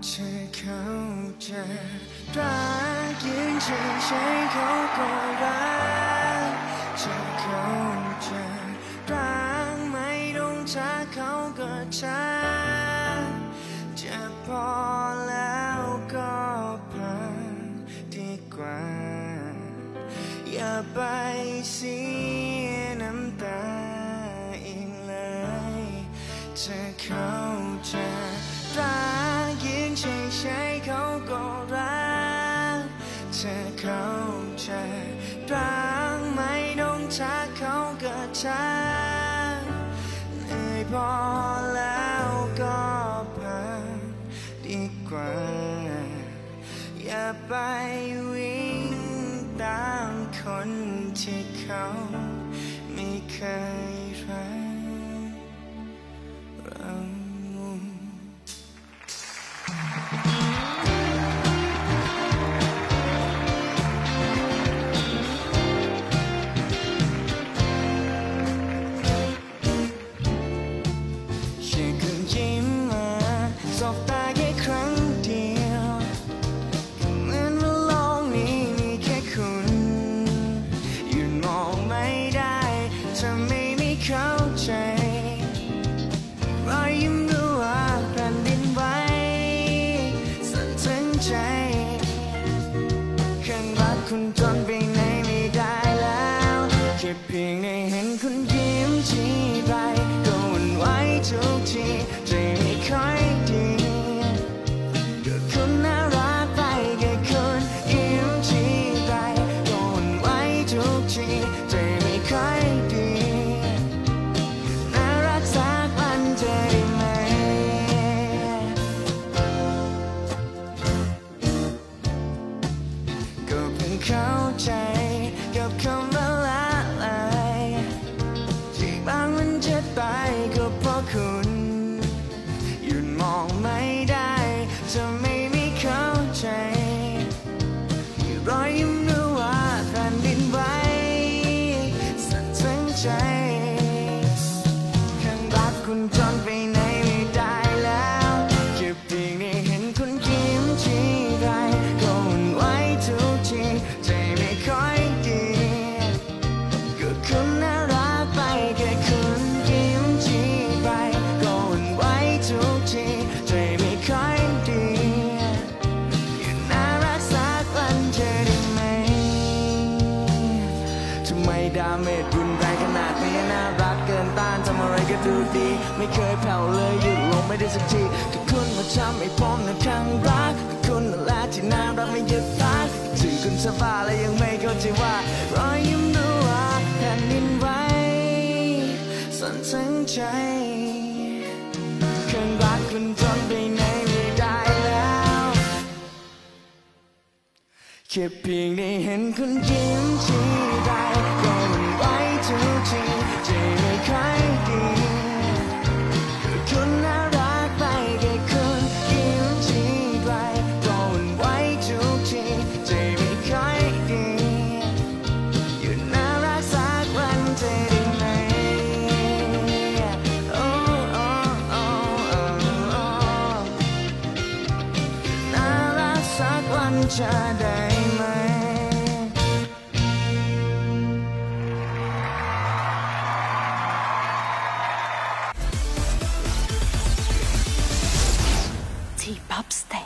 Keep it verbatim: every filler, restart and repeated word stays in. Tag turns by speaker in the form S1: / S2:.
S1: เธอเข้าใจรักยืนเฉยๆเขาก็รักเธอเข้าใจรักไม่ต้องทักเขาก็ทักจะพอแล้วก็พักดีกว่าอย่าไปเสียน้ำตาอีกเลยเธอเข้าใจรักยืนเฉยๆเขาก็รักเธอเข้าใจรักไม่ต้องทักเขาก็ทักเหนื่อยพอแล้วก็พักดีกว่าอย่าไปวิ่งตามคนที่เขาไม่เคยรักเราสบตาแค่ครั้งเดียวก็เหมือนว่าโลกนี้มีแค่คุณหยุดมองไม่ได้ถ้าไม่มีเข้าใจรอยยิ้มรู้ว่าแผ่นดินไหวสั่นทั้งใจข้างรักคุณจนไปไหนไม่ได้แล้วแค่เพียงได้เห็นคุณยิ้มทีไรก็หวั่นไหวทุกทีใจไม่ค่อยดีก็คุณน่ารักไปแค่คุณยิ้มทีไรก็หวั่นไหวทุกทีใจไม่ค่อยดีน่ารักสักวันจะได้ไหมก็เพิ่งเข้าใจกับคำว่าละลายที่บางมันจะตายก็เพราะคุณหยุดมองไม่ได้จะไม่มีเข้าใจรอยยิ้มรู้ว่าแผ่นดินไหวสั่นทั้งใจข้างรักคุณจนไปไหนไม่ได้แล้วแค่เพียงได้เห็นคุณยิ้มทีไรก็หวั่นไหวทุกทีใจไม่ค่อยดีก็คุณน่ารักไปแค่คุณยิ้มทีไรก็หวั่นไหวทุกทีใจไม่ค่อยดีอย่าน่ารักสักวันจะได้ไหมทำไมดาเมจรุนแรงขนาดนี้น่ารักเกินต้านทำอะไรก็ดูดีไม่เคยแผ่วเลยหยุดลงไม่ได้สักทีก็คุณมาทำให้ผมนั้นครั้งรักก็คุณนั่นแหละที่น่ารักไม่หยุดพักถึงคุณสบายและยังไม่เข้าใจว่ารอยยิ้มรู้ว่าแผ่นดินไหวสั่นทั้งใจข้างรักคุณจนไปไหนไม่ได้แล้วแค่เพียงได้เห็นคุณยิ้มทีไรก็หวั่นไหวทุกทีใจไม่ค่อยดีก็คุณน่ารักไปแค่คุณยิ้มทีไรก็หวั่นไหวทุกทีใจไม่ค่อยดีหยุดน่ารักสักวันจะได้ไหมโอ้โอ้โอ้โอ้น่ารักสักวันจะได้ไหม
S2: T-pop stage